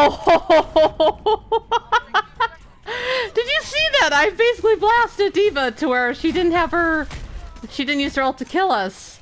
Oh! Did you see that? I basically blasted D.Va to where she didn't use her ult to kill us.